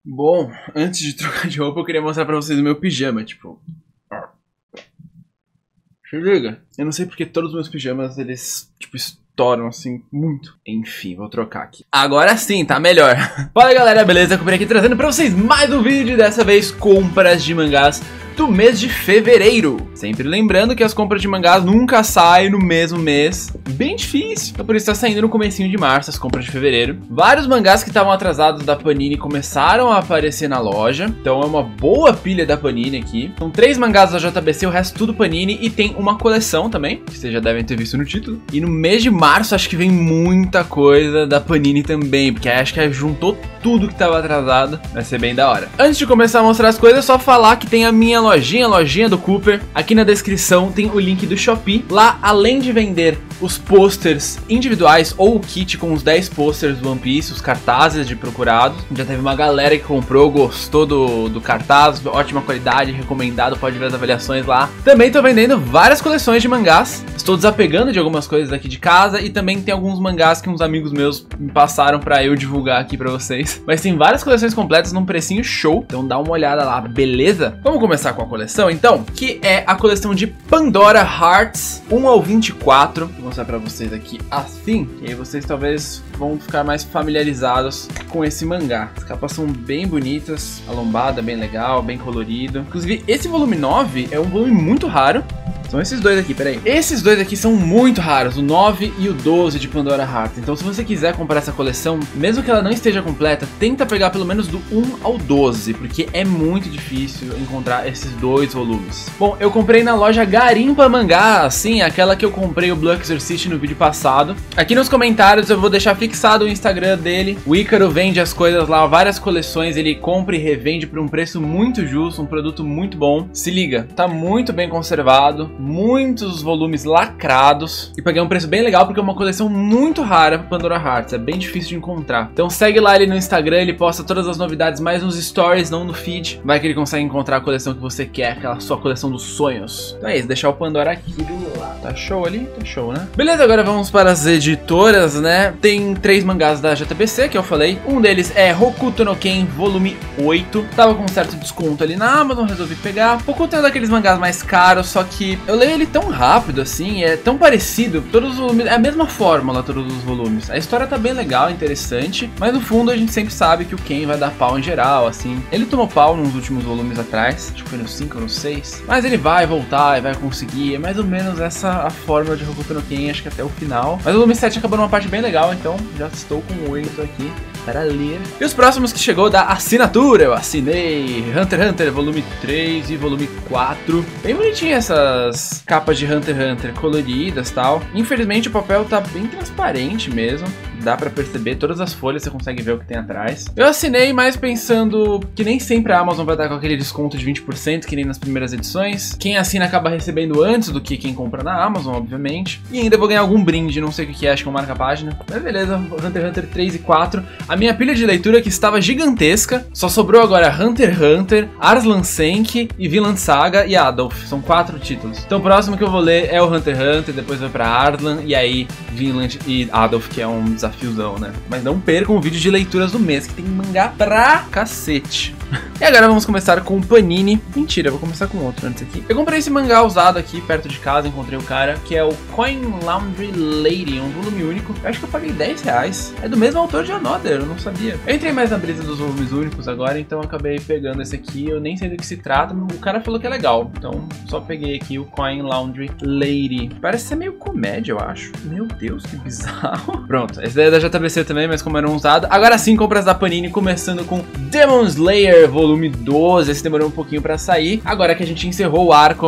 Bom, antes de trocar de roupa, eu queria mostrar pra vocês o meu pijama, tipo... Se liga, eu não sei porque todos os meus pijamas, eles, tipo, estouram, assim, muito. Enfim, vou trocar aqui. Agora sim, tá melhor. Fala galera, beleza? Eu comprei aqui trazendo pra vocês mais um vídeo, dessa vez compras de mangás do mês de fevereiro. Sempre lembrando que as compras de mangás nunca saem no mesmo mês. Bem difícil. Então por isso tá saindo no comecinho de março as compras de fevereiro. Vários mangás que estavam atrasados da Panini começaram a aparecer na loja. Então é uma boa pilha da Panini aqui. São 3 mangás da JBC, o resto tudo Panini. E tem uma coleção também, que vocês já devem ter visto no título. E no mês de março acho que vem muita coisa da Panini também, porque acho que juntou tudo que tava atrasado. Vai ser bem da hora. Antes de começar a mostrar as coisas, só falar que tem a minha lojinha do Cooper. Aqui na descrição tem o link do Shopee. Lá, além de vender os posters individuais ou o kit com os 10 posters do One Piece, os cartazes de procurados, já teve uma galera que comprou, gostou do cartaz, ótima qualidade, recomendado, pode ver as avaliações lá. Também tô vendendo várias coleções de mangás. Estou desapegando de algumas coisas aqui de casa e também tem alguns mangás que uns amigos meus me passaram pra eu divulgar aqui pra vocês. Mas tem várias coleções completas num precinho show, então dá uma olhada lá, beleza? Vamos começar com a coleção então, que é a coleção de Pandora Hearts 1 ao 24. Vou mostrar pra vocês aqui assim, e aí vocês talvez vão ficar mais familiarizados com esse mangá. As capas são bem bonitas, a lombada bem legal, bem colorido. Inclusive esse volume 9 é um volume muito raro. São esses dois aqui, peraí. Esses dois aqui são muito raros, o 9 e o 12 de Pandora Hearts. Então se você quiser comprar essa coleção, mesmo que ela não esteja completa, tenta pegar pelo menos do 1 ao 12, porque é muito difícil encontrar esses dois volumes. Bom, eu comprei na loja Garimpa Mangá, assim, aquela que eu comprei o Blue Exorcist no vídeo passado. Aqui nos comentários eu vou deixar fixado o Instagram dele. O Ícaro vende as coisas lá, várias coleções, ele compra e revende por um preço muito justo, um produto muito bom. Se liga, tá muito bem conservado, muitos volumes lacrados e paguei um preço bem legal porque é uma coleção muito rara para Pandora Hearts, é bem difícil de encontrar. Então segue lá ele no Instagram, ele posta todas as novidades mais nos stories, não no feed. Vai que ele consegue encontrar a coleção que você quer, aquela sua coleção dos sonhos. Então é isso, deixar o Pandora aqui do lado. Tá show ali? Tá show, né? Beleza, agora vamos para as editoras, né? Tem 3 mangás da JBC que eu falei. Um deles é Hokuto no Ken volume 8. Tava com um certo desconto ali na Amazon, resolvi pegar. Hokuto é um daqueles mangás mais caros, só que eu leio ele tão rápido assim, é tão parecido, todos os volumes, é a mesma fórmula, todos os volumes. A história tá bem legal, interessante, mas no fundo a gente sempre sabe que o Ken vai dar pau em geral, assim. Ele tomou pau nos últimos volumes atrás, acho que foi no 5 ou no 6, mas ele vai voltar e vai conseguir, é mais ou menos essa a fórmula de Hokuto no Ken, acho que até o final. Mas o volume 7 acabou numa parte bem legal, então já estou com 8 aqui para ler. E os próximos que chegou da assinatura, eu assinei Hunter x Hunter volume 3 e volume 4. Bem bonitinho essas capas de Hunter x Hunter coloridas e tal. Infelizmente o papel tá bem transparente mesmo. Dá pra perceber, todas as folhas você consegue ver o que tem atrás. Eu assinei mais pensando que nem sempre a Amazon vai dar com aquele desconto de 20%, que nem nas primeiras edições. Quem assina acaba recebendo antes do que quem compra na Amazon, obviamente. E ainda vou ganhar algum brinde, não sei o que é, acho que é um marca-página. Mas beleza, Hunter x Hunter 3 e 4. A minha pilha de leitura que estava gigantesca, só sobrou agora Hunter x Hunter, Arslan Senki e Vinland Saga e Adolf. São 4 títulos. Então o próximo que eu vou ler é o Hunter x Hunter, depois vai pra Arslan e aí Vinland e Adolf, que é um desafiozão, né? Mas não percam o vídeo de leituras do mês, que tem mangá pra cacete. E agora vamos começar com o Panini. Mentira, eu vou começar com outro antes aqui. Eu comprei esse mangá usado aqui perto de casa, encontrei o cara, que é o Coin Laundry Lady, um volume único. Eu acho que eu paguei R$10. É do mesmo autor de Another, eu não sabia. Eu entrei mais na brisa dos volumes únicos agora, então eu acabei pegando esse aqui. Eu nem sei do que se trata, o cara falou que é legal, então só peguei aqui o Coin Laundry Lady. Parece ser meio comédia, eu acho. Meu Deus, que bizarro. Pronto, esse daí é da JBC também, mas como era um usado. Agora sim, compras da Panini, começando com Demon Slayer volume 12, esse demorou um pouquinho pra sair. Agora que a gente encerrou o arco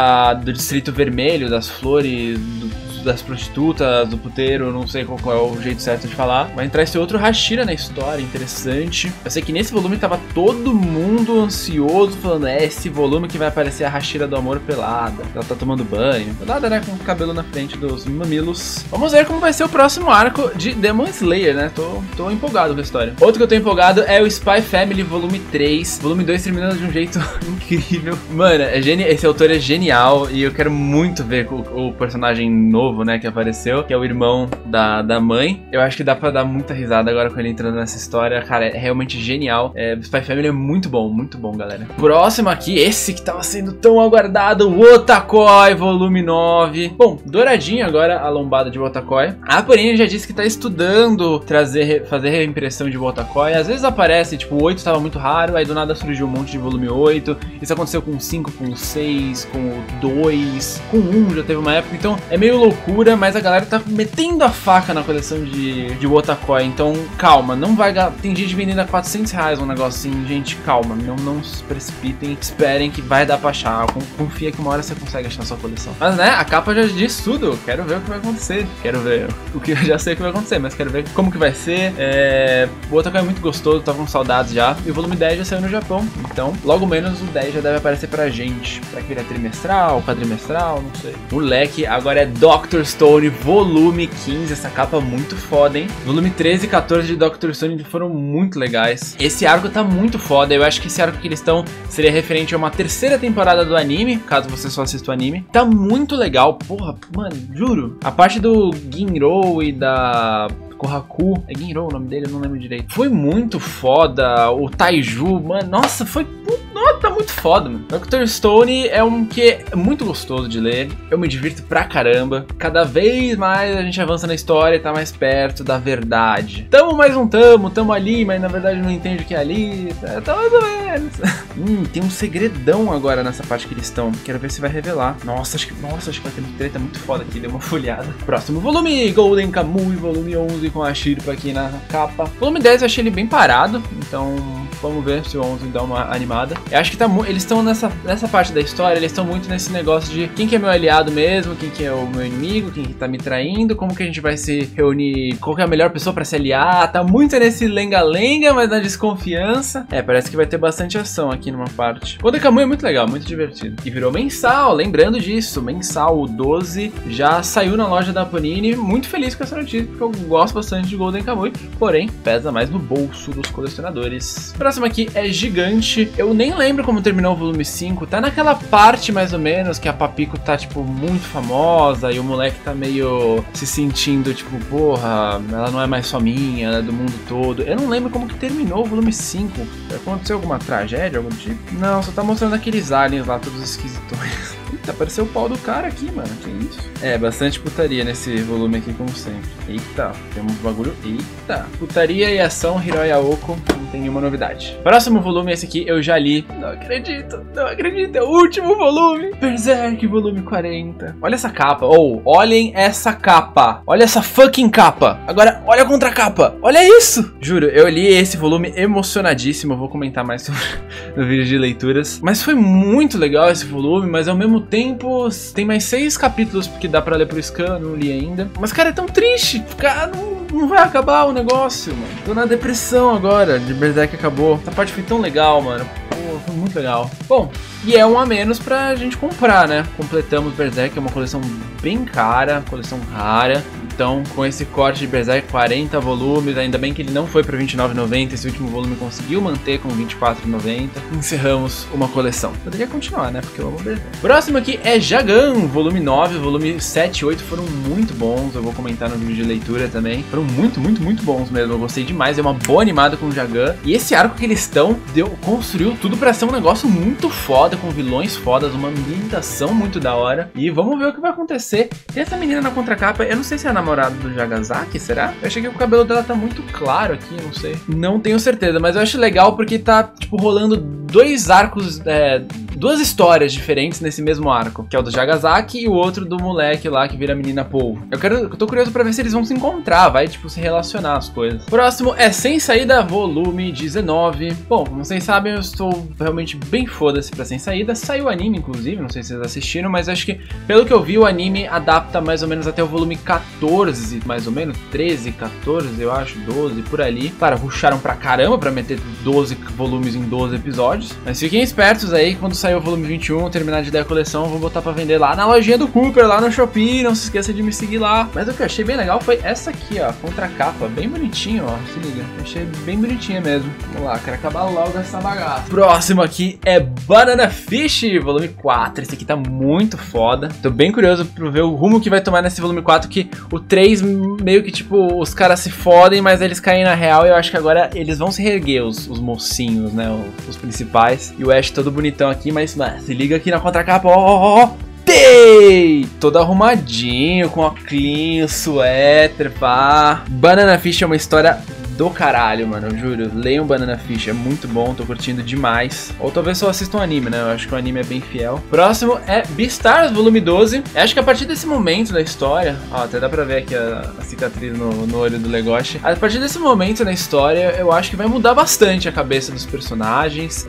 do Distrito Vermelho, das flores, das prostitutas, do puteiro, não sei qual é o jeito certo de falar. Vai entrar esse outro Hashira na história, interessante. Eu sei que nesse volume tava todo mundo ansioso, falando, esse volume que vai aparecer a Hashira do amor pelada. Ela tá tomando banho, pelada, né, com o cabelo na frente dos mamilos. Vamos ver como vai ser o próximo arco de Demon Slayer, né, tô empolgado com a história. Outro que eu tô empolgado é o Spy Family volume 3. Volume 2 terminando de um jeito incrível. Mano, esse autor é genial e eu quero muito ver o personagem novo novo, né, que apareceu, que é o irmão da mãe. Eu acho que dá pra dar muita risada agora com ele entrando nessa história. Cara, é realmente genial. Spy Family é muito bom, galera. Próximo aqui, esse que tava sendo tão aguardado, Wotakoi, volume 9. Bom, douradinho agora a lombada de Wotakoi. A Panini já disse que tá estudando fazer reimpressão de Wotakoi. Às vezes aparece, tipo, o 8 tava muito raro, aí do nada surgiu um monte de volume 8. Isso aconteceu com o 5, com o 6, com o 2, com o 1 já teve uma época. Então é meio loucura, mas a galera tá metendo a faca na coleção de Wotakoi. Então calma, não vai... Tem gente vendendo a R$400 um negócio assim, gente, calma, não se precipitem, esperem que vai dar pra achar, confia que uma hora você consegue achar a sua coleção. Mas né, a capa já diz tudo, quero ver o que vai acontecer, quero ver o que eu já sei o que vai acontecer, mas quero ver como que vai ser. O Wotakoi é muito gostoso, tava com saudades já, e o volume 10 já saiu no Japão, então logo menos o 10 já deve aparecer pra gente. Será que virar trimestral, quadrimestral, não sei. Moleque, agora é Dr. Stone, volume 15, essa capa muito foda, hein? Volume 13 e 14 de Dr. Stone foram muito legais. Esse arco tá muito foda, eu acho que esse arco que eles estão seria referente a uma terceira temporada do anime, caso você só assista o anime. Tá muito legal, porra, mano, juro. A parte do Ginro e da... Kohaku, é Ginro o nome dele, eu não lembro direito. Foi muito foda, o Taiju, mano, nossa, foi... Nossa, tá muito foda, mano. Dr. Stone é um que é muito gostoso de ler, eu me divirto pra caramba. Cada vez mais a gente avança na história e tá mais perto da verdade. Tamo ali, mas na verdade não entende o que é ali, tá mais ou menos. Tem um segredão agora nessa parte que eles estão, quero ver se vai revelar. Nossa, acho que vai ter treta muito foda aqui, deu uma folhada. Próximo volume, Golden Kamuy, volume 11 com a Shirpa aqui na capa. Volume 10 eu achei ele bem parado, então vamos ver se o 11 dá uma animada. Eu acho que eles estão nessa parte da história, eles estão muito nesse negócio de quem que é meu aliado mesmo, quem que é o meu inimigo, quem que tá me traindo, como que a gente vai se reunir, qual que é a melhor pessoa pra se aliar. Tá muito nesse lenga-lenga, mas na desconfiança. Parece que vai ter bastante ação aqui numa parte. O Golden Kamuy é muito legal, muito divertido. E virou mensal, lembrando disso, mensal, o 12 já saiu na loja da Panini. Muito feliz com essa notícia, porque eu gosto bastante de Golden Kamuy, porém pesa mais no bolso dos colecionadores. Próximo aqui é Gigante. Eu nem lembro como terminou o volume 5, tá naquela parte mais ou menos que a Papiko tá tipo muito famosa e o moleque tá meio se sentindo tipo, porra, ela não é mais só minha, ela é do mundo todo. Eu não lembro como que terminou o volume 5. Aconteceu alguma tragédia, algum tipo? Não, só tá mostrando aqueles aliens lá, todos esquisitões. Eita, apareceu o pau do cara aqui, mano. Que isso? Bastante putaria nesse volume aqui, como sempre. Eita, temos bagulho. Eita. Putaria e ação, Hiroi Aoko. Não tem nenhuma novidade. Próximo volume, esse aqui eu já li. Não acredito. É o último volume. Berserk, volume 40. Olha essa capa. Olhem essa capa. Olha essa fucking capa. Agora, olha a contracapa. Olha isso. Juro, eu li esse volume emocionadíssimo. Eu vou comentar mais sobre no vídeo de leituras. Mas foi muito legal esse volume, mas ao mesmo tempo tem mais 6 capítulos porque dá pra ler por scan, não li ainda. Mas cara, é tão triste, cara, não vai acabar o negócio, mano. Tô na depressão agora, de Berserk acabou. Essa parte foi tão legal, mano. Pô, foi muito legal. Bom, e é um a menos pra gente comprar, né? Completamos Berserk, é uma coleção bem cara, coleção rara. Então, com esse corte de Berserk, 40 volumes, ainda bem que ele não foi para R$ 29,90, esse último volume conseguiu manter com R$ 24,90. Encerramos uma coleção. Poderia continuar, né? Porque eu amo Berserk. Próximo aqui é Jagan, volume 9, volume 7 e 8 foram muito bons, eu vou comentar no vídeo de leitura também. Foram muito bons mesmo, eu gostei demais, é uma boa animada com o Jagan. E esse arco que eles estão, construiu tudo para ser um negócio muito foda, com vilões fodas, uma ambientação muito da hora. E vamos ver o que vai acontecer. Tem essa menina na contracapa, eu não sei se é a namorada do Jagasaki, será? Eu achei que o cabelo dela tá muito claro aqui, não sei. Não tenho certeza, mas eu acho legal porque tá, tipo, rolando dois arcos, duas histórias diferentes nesse mesmo arco, que é o do Jagasaki e o outro do moleque lá que vira menina polvo. Eu tô curioso pra ver se eles vão se encontrar, vai, tipo, se relacionar as coisas. Próximo é Sem Saída, volume 19. Bom, como vocês sabem, eu estou realmente bem foda-se pra Sem Saída. Saiu o anime, inclusive, não sei se vocês assistiram, mas acho que, pelo que eu vi, o anime adapta mais ou menos até o volume 14, mais ou menos, 13, 14, eu acho, 12, por ali. Claro, rusharam pra caramba pra meter 12 volumes em 12 episódios, mas fiquem espertos aí, quando sair sair o volume 21, terminar de ler a coleção, eu vou botar pra vender lá na lojinha do Cooper, lá no Shopee, não se esqueça de me seguir lá. Mas o que eu achei bem legal foi essa aqui, ó, contracapa, bem bonitinho, ó, se liga, achei bem bonitinha mesmo. Vamos lá, quero acabar logo essa bagaça. Próximo aqui é Banana Fish, volume 4, esse aqui tá muito foda. Tô bem curioso pra ver o rumo que vai tomar nesse volume 4, que o 3 meio que tipo, os caras se fodem, mas eles caem na real e eu acho que agora eles vão se reerguer, os mocinhos, né, os principais. E o Ash todo bonitão aqui, mas mano, se liga aqui na contracapa, ó. Todo arrumadinho, com óculos, suéter, pá. Banana Fish é uma história do caralho, mano, eu juro. Leiam Banana Fish, é muito bom, tô curtindo demais. Ou talvez só assista um anime, né? Eu acho que o anime é bem fiel. Próximo é Beastars, volume 12. Eu acho que a partir desse momento da história, ó, até dá pra ver aqui a cicatriz no olho do Legoshi. A partir desse momento na história, eu acho que vai mudar bastante a cabeça dos personagens.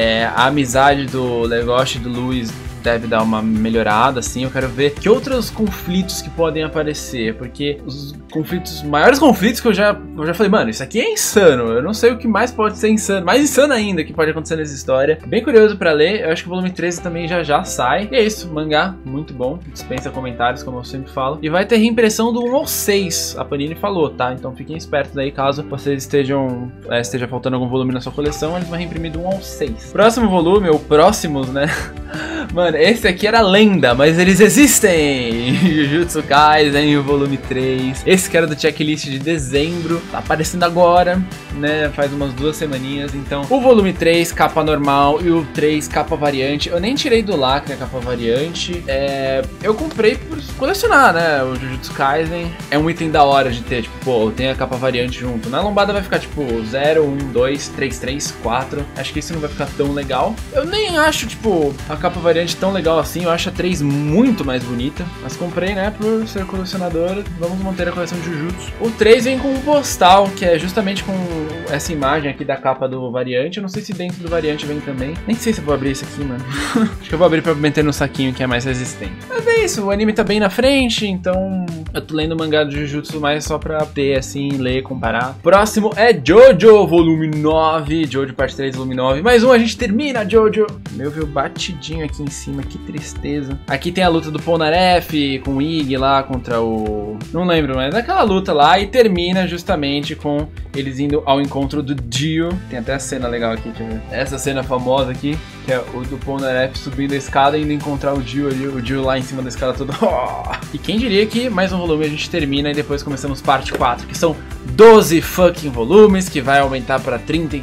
A amizade do Legoshi e do Louis deve dar uma melhorada, assim. Eu quero ver que outros conflitos que podem aparecer, porque os maiores conflitos que eu já falei, mano, isso aqui é insano, eu não sei o que mais pode ser insano, mais insano ainda que pode acontecer nessa história. Bem curioso pra ler, eu acho que o volume 13 também já sai. E é isso, mangá, muito bom, dispensa comentários, como eu sempre falo. E vai ter reimpressão do 1 ao 6, a Panini falou, tá? Então fiquem espertos aí, caso vocês esteja faltando algum volume na sua coleção, eles vão reimprimir do 1 ao 6. Próximo volume, ou próximos, né? Mano, esse aqui era lenda, mas eles existem! Jujutsu Kaisen, o volume 3. Esse que era do checklist de dezembro, tá aparecendo agora, né? Faz umas 2 semaninhas. Então, o volume 3, capa normal, e o 3, capa variante. Eu nem tirei do lacre a capa variante. Eu comprei por colecionar, né? O Jujutsu Kaisen é um item da hora de ter, tipo, pô, tem a capa variante junto. Na lombada vai ficar tipo 0, 1, 2, 3, 3, 4. Acho que isso não vai ficar tão legal. Eu nem acho, tipo, a capa variante tão legal assim. Eu acho a 3 muito mais bonita. Mas comprei, né, por ser colecionador. Vamos manter a coleção de Jujutsu. O 3 vem com um postal, que é justamente com essa imagem aqui da capa do variante. Eu não sei se dentro do variante vem também. Nem sei se eu vou abrir isso aqui, mano. Acho que eu vou abrir pra meter no saquinho, que é mais resistente. Mas é isso, o anime tá bem na frente, então eu tô lendo o mangá do Jujutsu mais só pra ter, assim, ler, comparar. Próximo é Jojo, volume 9. Jojo, parte 3, volume 9. Mais um, a gente termina, Jojo. Meu, viu, batidinho aqui em cima, que tristeza. Aqui tem a luta do Polnareff com o Ig lá contra o... não lembro, mas aquela luta lá, e termina justamente com eles indo ao encontro do Dio. Tem até a cena legal aqui, deixa eu ver. Essa cena famosa aqui, que é o do Polnareff subindo a escada e indo encontrar o Dio ali, o Dio lá em cima da escada toda. E quem diria que mais um volume a gente termina e depois começamos parte 4, que são 12 fucking volumes, que vai aumentar pra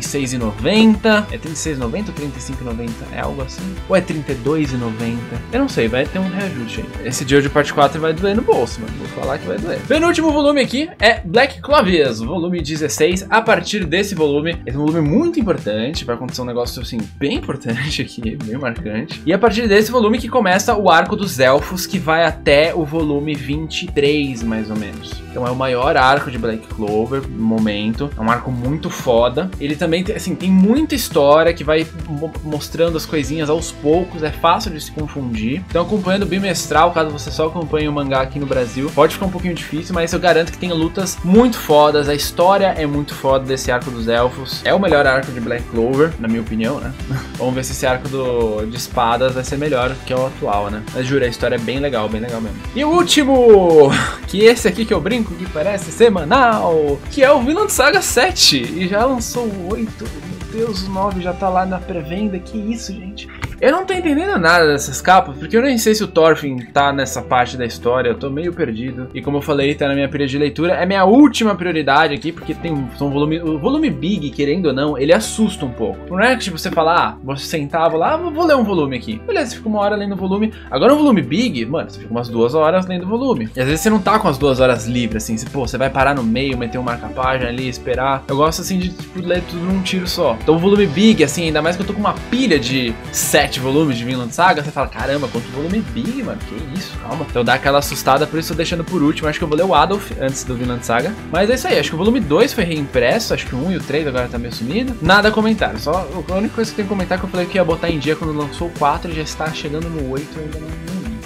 R$36,90. É R$36,90 ou R$35,90? É algo assim? Ou é R$32,90? Eu não sei, vai ter um reajuste aí. Esse Jojo parte 4 vai doer no bolso, mano. Vou falar que vai doer. Penúltimo volume aqui é Black Clovias, volume 16. A partir desse volume, esse volume é muito importante, vai acontecer um negócio assim, bem importante aqui, bem marcante. E a partir desse volume que começa o arco dos elfos, que vai até o volume 23, mais ou menos. Então é o maior arco de Black Clover no momento. É um arco muito foda. Ele também tem, assim, tem muita história que vai mostrando as coisinhas aos poucos. É fácil de se confundir. Então acompanhando o bimestral, caso você só acompanhe o mangá aqui no Brasil, pode ficar um pouquinho difícil, mas eu garanto que tem lutas muito fodas. A história é muito foda desse arco dos elfos. É o melhor arco de Black Clover, na minha opinião, né? Vamos ver se esse arco de espadas vai ser melhor que o atual, né? Mas juro, a história é bem legal mesmo. E o último, que esse aqui que eu brinco, que parece semanal, que é o Vinland Saga 7. E já lançou o 8. Meu Deus, o 9 já tá lá na pré-venda. Que isso, gente? Eu não tô entendendo nada dessas capas, porque eu nem sei se o Thorfinn tá nessa parte da história, eu tô meio perdido. E como eu falei, tá na minha pilha de leitura, é minha última prioridade aqui, porque tem um volume, o volume Big, querendo ou não, ele assusta um pouco. Não é que tipo, você fala, você sentava lá, vou ler um volume aqui. Beleza, você fica 1 hora lendo o volume. Agora um volume Big, mano, você fica umas 2 horas lendo o volume. E às vezes você não tá com as 2 horas livres, assim, você vai parar no meio, meter um marca-página ali, esperar. Eu gosto assim de tipo, ler tudo num tiro só. Então o volume Big, assim, ainda mais que eu tô com uma pilha de 7 volumes de Vinland Saga, você fala, caramba, quanto volume Big, mano, que isso, calma. Então dá aquela assustada, por isso eu tô deixando por último. Acho que eu vou ler o Adolf antes do Vinland Saga. Mas é isso aí, acho que o volume 2 foi reimpresso, acho que o 1 e o 3 agora tá meio sumido. Nada a comentar, só a única coisa que eu tenho que comentar é que eu falei que ia botar em dia quando lançou o 4 e já está chegando no 8, eu ainda não li.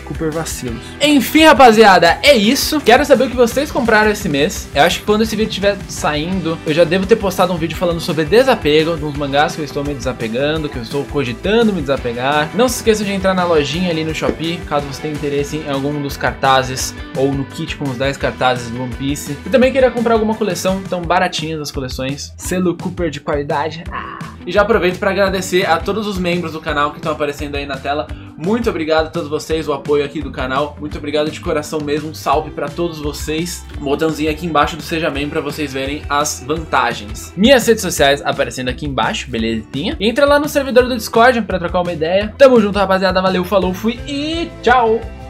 Cooper vacilos. Enfim, rapaziada, é isso. Quero saber o que vocês compraram esse mês. Eu acho que quando esse vídeo estiver saindo, eu já devo ter postado um vídeo falando sobre desapego, de uns mangás que eu estou me desapegando, que eu estou cogitando me desapegar. Não se esqueça de entrar na lojinha ali no Shopee, caso você tenha interesse em algum dos cartazes, ou no kit com os 10 cartazes do One Piece. E também queria comprar alguma coleção, tão baratinhas as coleções. Selo Cooper de qualidade. E já aproveito para agradecer a todos os membros do canal que estão aparecendo aí na tela. Muito obrigado a todos vocês, o apoio aqui do canal. Muito obrigado de coração mesmo, um salve para todos vocês. Um botãozinho aqui embaixo do Seja Membro para vocês verem as vantagens. Minhas redes sociais aparecendo aqui embaixo, belezinha. E entra lá no servidor do Discord para trocar uma ideia. Tamo junto, rapaziada. Valeu, falou, fui e tchau!